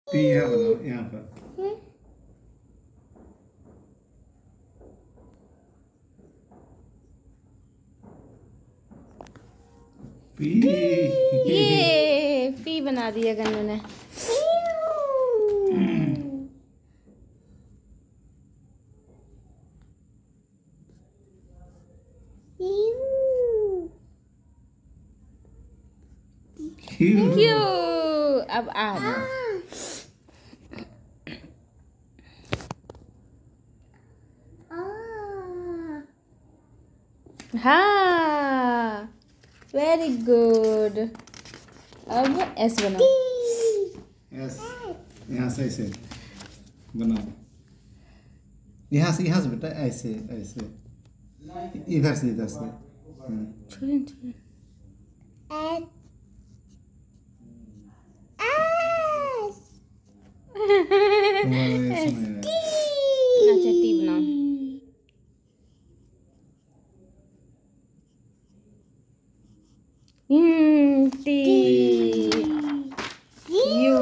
P है बनाओ यहाँ पर। पी। ये पी बना दिया गन्नू ने। क्यों? अब आ हाँ, वेरी गुड। अब एस बनाओ। एस यहाँ से ऐसे बनाओ। यहाँ से बेटा ऐसे ऐसे इधर से छोड़िए छोड़िए। अच्छा टी बनाओ। T U.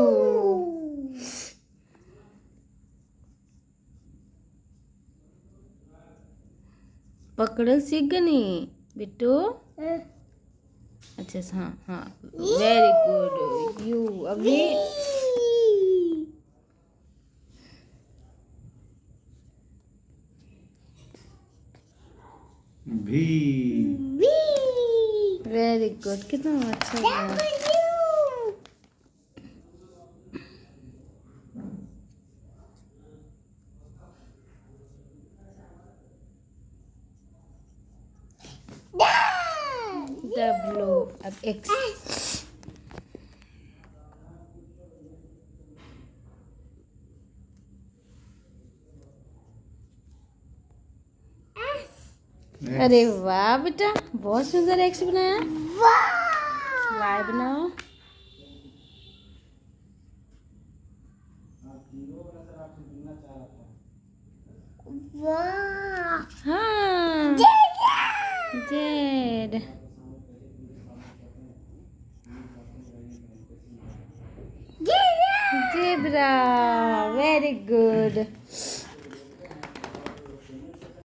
पकड़ो सीख गनी बिट्टू। अच्छा हाँ हाँ, वेरी गुड। यू अभी भी। Very good. कितना अच्छा है। डब्ल्यू अब एक्स। अरे वाह बेटा, बहुत सुंदर एक्स बनाया। वाई बनाओ। हाँ, जेड। Zebra, very good.